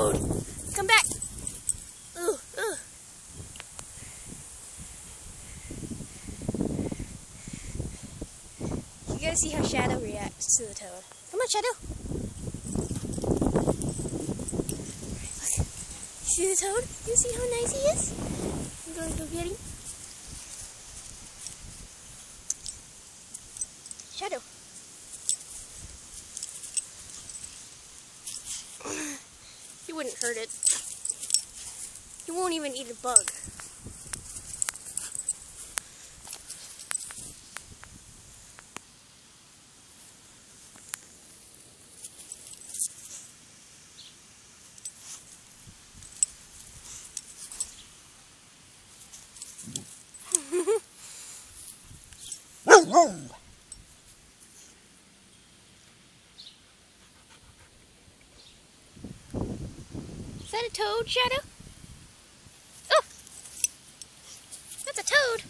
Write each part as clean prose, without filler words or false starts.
Toad, come back. Ugh, ugh. You gotta see how Shadow reacts to the Toad. Come on, Shadow. Look. See the Toad? You see how nice he is? I'm going to go get him. Shadow. He wouldn't hurt it. He won't even eat a bug. Is that a toad, Shadow? Oh! That's a toad!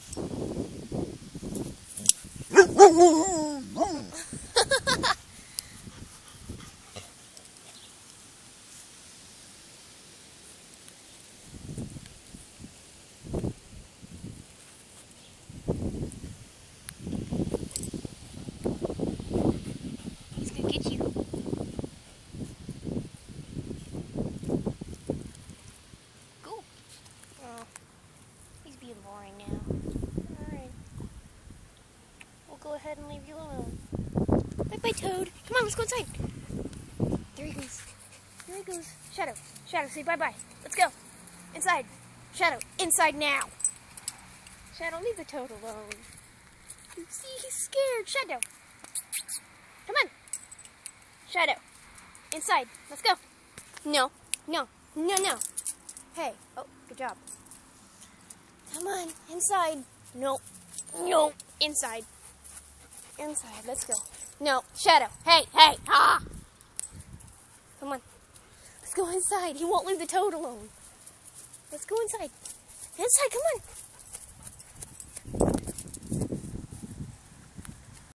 He's gonna get you. Being boring now. Alright. We'll go ahead and leave you alone. Bye-bye, Toad. Come on, let's go inside. There he goes. There he goes. Shadow. Shadow, say bye-bye. Let's go. Inside. Shadow, inside now. Shadow, leave the Toad alone. You see, he's scared. Shadow. Come on. Shadow. Inside. Let's go. No. No. No, no. Hey. Oh, good job. Come on, inside. No, no, inside. Inside, let's go. No, Shadow. Hey, hey, ah! Come on. Let's go inside. He won't leave the Toad alone. Let's go inside. Inside, come on.